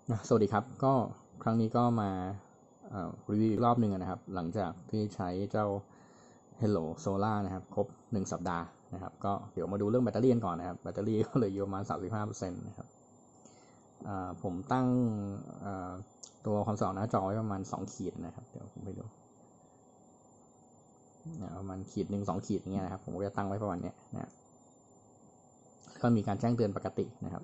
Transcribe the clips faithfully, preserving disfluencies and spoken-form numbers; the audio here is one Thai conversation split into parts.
สวัสดีครับก็ครั้งนี้ก็มารีวิวรอบหนึ่งนะครับหลังจากที่ใช้เจ้า Hello Solar นะครับครบหนึ่งสัปดาห์นะครับก็เดี๋ยวมาดูเรื่องแบตเตอรี่ก่อนนะครับแบตเตอรี่ก็เลยอยู่ประมาณ สามสิบห้าเปอร์เซ็นต์ นะครับผมตั้งตัวคอนโซลหน้าจอไว้ประมาณสองขีดนะครับเดี๋ยวผมไปดูประมาณขีดหนึ่งสองขีดอย่างเงี้ยนะครับผมก็จะตั้งไว้ประมาณนี้นะก็มีการแจ้งเตือนปกตินะครับ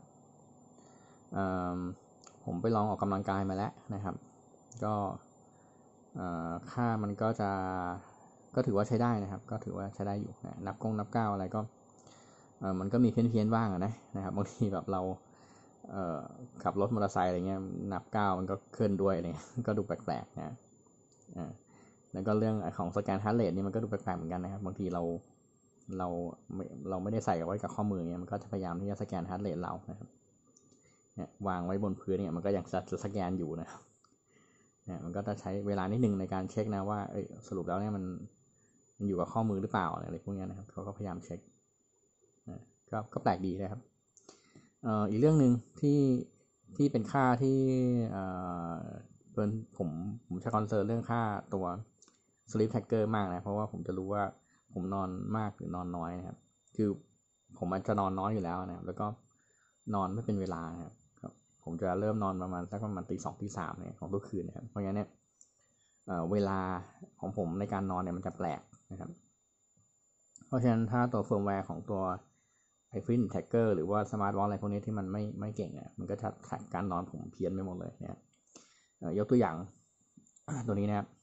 ผมไปลองออกกำลังกายมาแล้วนะครับก็ค่ามันก็จะก็ถือว่าใช้ได้นะครับก็ถือว่าใช้ได้อยู่นะนับกงนับก้าวอะไรก็มันก็มีเพี้ยนเพี้ยนบ้างนะนะครับบางทีแบบเราขับรถมอเตอร์ไซค์อะไรเงี้ยนับก้าวมันก็เคลื่อนด้วยอะไรก็ดูแปลกๆนะแล้วก็เรื่องของสแกนฮาร์ทเรทนี่มันก็ดูแปลกๆเหมือนกันนะครับบางทีเราเราเราไม่ได้ใส่ไว้กับข้อมือเงี้ยมันก็จะพยายามที่จะสแกนฮาร์ทเรทเรานะครับเนี่ยวางไว้บนพื้นเนี่ยมันก็ยังจะสแกนอยู่นะครับเนี่ยมันก็จะใช้เวลานิดนึงในการเช็คนะว่าเอ้ยสรุปแล้วเนี่ยมันมันอยู่กับข้อมือหรือเปล่าอะไรพวกนี้นะครับเขาก็พยายามเช็คนะก็ก็แปลกดีนะครับเอ่ออีกเรื่องหนึ่งที่ที่เป็นค่าที่เอ่อเป็นผมผมจะคอนเซิร์นเรื่องค่าตัว sleep tracker มากนะเพราะว่าผมจะรู้ว่าผมนอนมากหรือนอนน้อยนะครับคือผมมันจะนอนน้อยอยู่แล้วนะครับแล้วก็นอนไม่เป็นเวลานะครับผมจะเริ่มนอนประมาณสักประมาณตีสองตีสามเนี่ยของทุกคืนนะครับเพราะงั้นเนี่ยเวลาของผมในการนอนเนี่ยมันจะแปลกนะครับเพราะฉะนั้นถ้าตัวเฟิร์มแวร์ของตัวไอฟินแท็กเกอร์หรือว่าสมาร์ทวอทอะไรพวกนี้ที่มันไม่ไม่เก่งเนี่ยมันก็จะแท็กการนอนผมเพี้ยนไปหมดเลยเนี่ยยกตัวอย่างตัวนี้นะครับ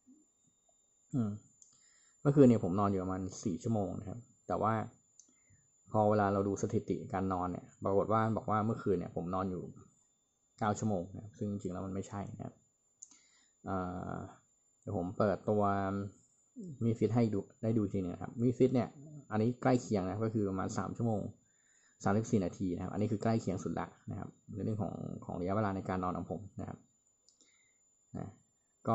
เมื่อคืนเนี่ยผมนอนอยู่ประมาณสี่ชั่วโมงนะครับแต่ว่าพอเวลาเราดูสถิติการนอนเนี่ยปรากฏว่าบอกว่าเมื่อคืนเนี่ยผมนอนอยู่เก้าชั่วโมงนะซึ่งจริงๆแล้วมันไม่ใช่นะครับเดี๋ยวผมเปิดตัวมีฟิตให้ดูได้ดูจริงนะครับมีฟิตเนี่ยอันนี้ใกล้เคียงนะก็คือประมาณสามชั่วโมงสามสิบสี่นาทีนะครับอันนี้คือใกล้เคียงสุดละนะครับในเรื่องของของระยะเวลาในการนอนของผมนะครับนะก็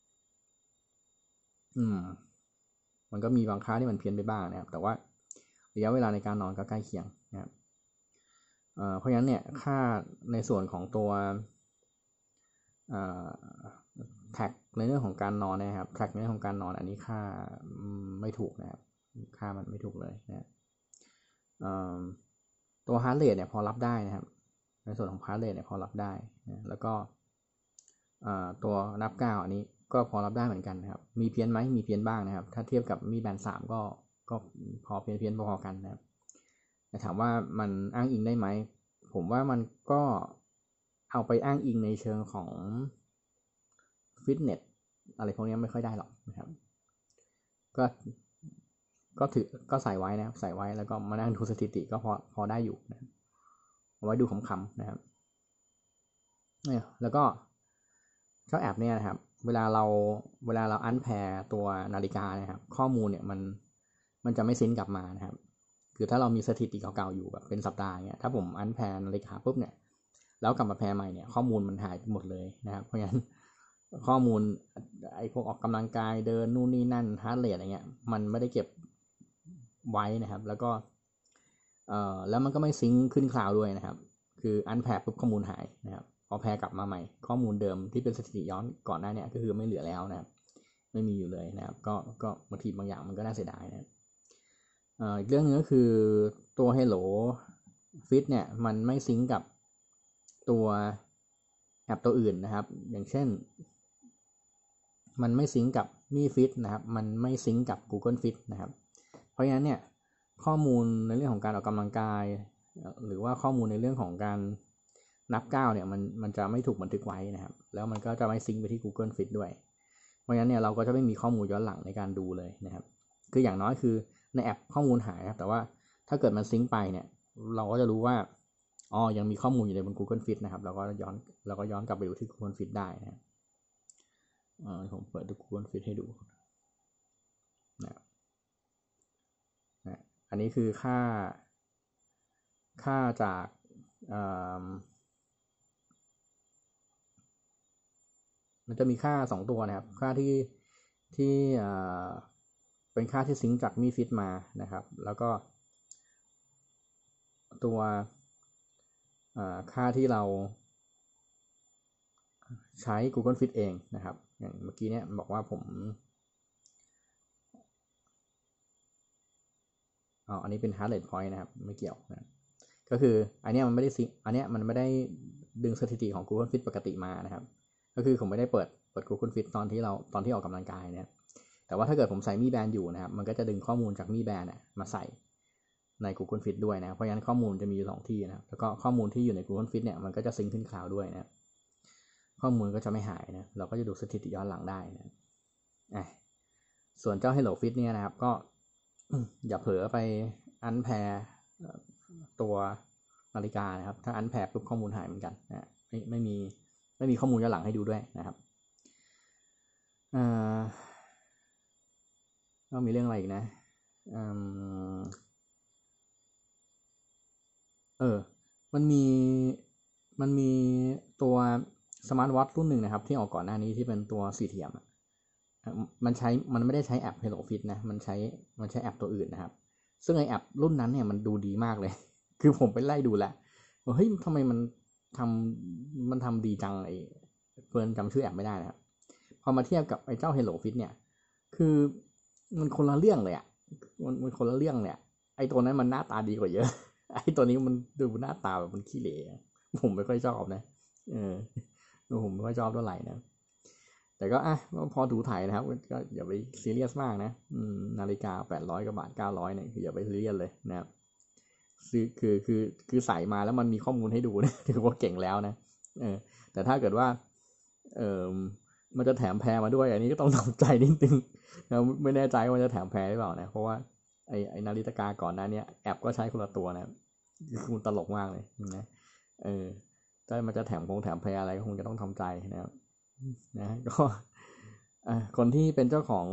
อืมมันก็มีบางค่าที่มันเพี้ยนไปบ้างนะครับแต่ว่าระยะเวลาในการนอนก็ใกล้เคียงนะครับเอ่อเพราะฉะนั้นเนี่ยค่าในส่วนของตัวแท็กในเรื่องของการนอนนะครับแท็กในเรื่องของการนอนอันนี้ค่าไม่ถูกนะครับค่ามันไม่ถูกเลยนะตัวฮาร์ทเรทเนี่ยพอรับได้นะครับในส่วนของฮาร์ทเรทเนี่ยพอรับได้นะแล้วก็ตัวนับก้าวอันนี้ก็พอรับได้เหมือนกันนะครับมีเพี้ยนไหมมีเพี้ยนบ้างนะครับถ้าเทียบกับมีแบนด์สามก็ก็พอเพี้ยนเพี้ยนพอกันนะครับแต่ถามว่ามันอ้างอิงได้ไหมผมว่ามันก็เอาไปอ้างอิงในเชิงของฟิตเนสอะไรพวกนี้ไม่ค่อยได้หรอกนะครับก็ก็ถือก็ใส่ไว้นะครับใส่ไว้แล้วก็มานั่งดูสถิติก็พอพอได้อยู่นะเอาไว้ดูขำๆนะครับเนี่ยแล้วก็เจ้าแอปเนี่ยนะครับเวลาเราเวลาเราอันแพร์ตัวนาฬิกานะครับข้อมูลเนี่ยมันมันจะไม่ซิงกลับมานะครับคือถ้าเรามีสถิติเก่าๆอยู่แบบเป็นสัปดาห์เงี้ยถ้าผมอันแพร์นาฬิกาปุ๊บเนี่ยแล้วกลับมาแพร์ใหม่เนี่ยข้อมูลมันหายไปหมดเลยนะครับเพราะฉะนั้นข้อมูลไอ้พวกออกกำลังกายเดินนู่นนี่นั่นฮาร์ทเรทอะไรเงี้ยมันไม่ได้เก็บไว้นะครับแล้วก็เอ่อแล้วมันก็ไม่ซิงค์ขึ้นคลาวด์ด้วยนะครับคืออันแพร์ปุ๊บข้อมูลหายนะครับพอแพร์กลับมาใหม่ข้อมูลเดิมที่เป็นสถิติย้อนก่อนหน้าเนี่ยก็คือไม่เหลือแล้วนะครับไม่มีอยู่เลยนะครับก็ก็บางทีบางอย่างมันก็น่าเสียดายนะอีกเรื่องนึงก็คือตัว Hello Fit เนี่ยมันไม่ซิงค์กับตัวแอปตัวอื่นนะครับอย่างเช่นมันไม่ซิงค์กับมี Fit นะครับมันไม่ซิงค์กับ Google Fit นะครับเพราะฉะนั้นเนี่ยข้อมูลในเรื่องของการออกกำลังกายหรือว่าข้อมูลในเรื่องของการนับก้าวเนี่ยมันมันจะไม่ถูกบันทึกไว้นะครับแล้วมันก็จะไม่ซิงค์ไปที่ Google Fit ด้วยเพราะฉะนั้นเนี่ยเราก็จะไม่มีข้อมูลย้อนหลังในการดูเลยนะครับคืออย่างน้อยคือในแอปข้อมูลหายครับแต่ว่าถ้าเกิดมันซิงค์ไปเนี่ยเราก็จะรู้ว่าอ๋อยังมีข้อมูลอยู่ในบน Google Fit นะครับเราก็ย้อนเราก็ย้อนกลับไปดูที่ Google Fit ได้นะผมเปิดดู Google Fit ให้ดูนะนะอันนี้คือค่าค่าจากมันจะมีค่าสองตัวนะครับค่าที่ที่เป็นค่าที่ซิงค์จากมีฟิตมานะครับแล้วก็ตัวค่าที่เราใช้ Google Fit เองนะครับอย่างเมื่อกี้เนี่ยบอกว่าผมอ๋ออันนี้เป็น heart rate point นะครับไม่เกี่ยวนะก็คืออันนี้มันไม่ได้ซิอันนี้มันไม่ได้ดึงสถิติของ Google Fit ปกติมานะครับก็คือผมไม่ได้เปิดเปิด Google Fit ตอนที่เราตอนที่ออกกำลังกายเนี่ยแต่ว่าถ้าเกิดผมใส่มีแบนอยู่นะครับมันก็จะดึงข้อมูลจากมีแบนมาใส่ใน Google Fit ด้วยนะเพราะฉะนั้นข้อมูลจะมีอยู่สองที่นะครับแล้วก็ข้อมูลที่อยู่ใน Google Fit เนี่ยมันก็จะซิงค์ขึ้นคลาวด์ด้วยนะข้อมูลก็จะไม่หายนะเราก็จะดูสถิติย้อนหลังได้นะอ่ะส่วนเจ้า Hello Fit เนี่ยนะครับก็อย่าเผลอไปอันแพร์ตัวนาฬิกานะครับถ้าอันแพร์ปุ๊บข้อมูลหายเหมือนกันนะไม่ไม่มีไม่มีข้อมูลย้อนหลังให้ดูด้วยนะครับอ่าก็มีเรื่องอะไรอีกนะเออมันมีมันมีตัวสมาร์ทวอทช์รุ่นหนึ่งนะครับที่ออกก่อนหน้านี้ที่เป็นตัวสี่เหลี่ยมมันใช้มันไม่ได้ใช้แอป Hello Fit นะมันใช้มันใช้แอปตัวอื่นนะครับซึ่งไอแอปรุ่นนั้นเนี่ยมันดูดีมากเลยคือผมไปไล่ดูแลว่าเฮ้ยทำไมมันทำมันทำดีจังไอเฟิร์นจำชื่อแอปไม่ได้นะครับพอมาเทียบกับไอเจ้า Hello Fit เนี่ยคือมันคนละเรื่องเลยอ่ะมันมันคนละเรื่องเนี่ยไอตัวนั้นมันหน้าตาดีกว่าเยอะไอตัวนี้มันดูหน้าตาแบบมันขี้เหร่ผมไม่ค่อยชอบนะเออผมไม่ค่อยชอบเท่าไหร่นะแต่ก็อ่ะพอถูถ่ายนะครับก็อย่าไปซีเรียสมากนะนาฬิกาแปดร้อยกว่าบาทเก้าร้อยเนี่ยคืออย่าไปซีเรียสเลยนะครับซื้อคือคือคือใส่มาแล้วมันมีข้อมูลให้ดูนะถือว่าเก่งแล้วนะเออแต่ถ้าเกิดว่าเออมันจะแถมแพรมาด้วยอันนี้ก็ต้องทำใจนิดนึงนะไม่แน่ใจว่าจะแถมแพรหรือเปล่านะเพราะว่าไอไอนาฬิกาก่อนหน้านี้แอปก็ใช้คนละตัวนะคือมันตลกมากเลยนะเออถ้ามันจะแถมคงแถมแพรอะไรก็คงจะต้องทำใจนะครับนะก็คนที่เป็นเจ้าของ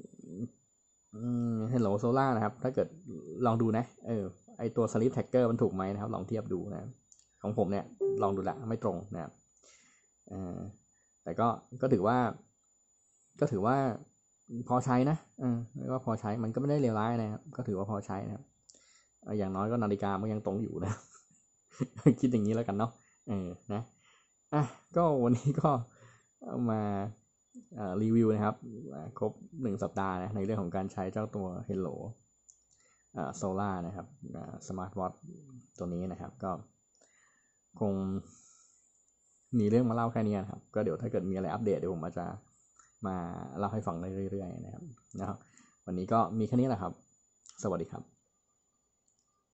Hello Solar นะครับถ้าเกิดลองดูนะเออไอตัว Sleep Tracker มันถูกไหมนะครับลองเทียบดูนะของผมเนี่ยลองดูละไม่ตรงนะครับเออแต่ก็ก็ถือว่าก็ถือว่าพอใช้นะเออก็พอใช้มันก็ไม่ได้เลวร้ายนะครับก็ถือว่าพอใช้นะครับอย่างน้อยก็นาฬิกามันยังตรงอยู่นะคิดอย่างนี้แล้วกันเนาะเออนะอ่ะก็วันนี้ก็มารีวิวนะครับครบหนึ่งสัปดาห์นะในเรื่องของการใช้เจ้าตัว Hello Solar นะครับสมาร์ทวอทช์ตัวนี้นะครับก็คงมีเรื่องมาเล่าแค่นี้นะครับก็เดี๋ยวถ้าเกิดมีอะไรอัปเดตเดี๋ยวผมอาจจะมาเล่าให้ฟังเรื่อยๆนะครับนะครับวันนี้ก็มีแค่นี้แหละครับสวัสดีครับ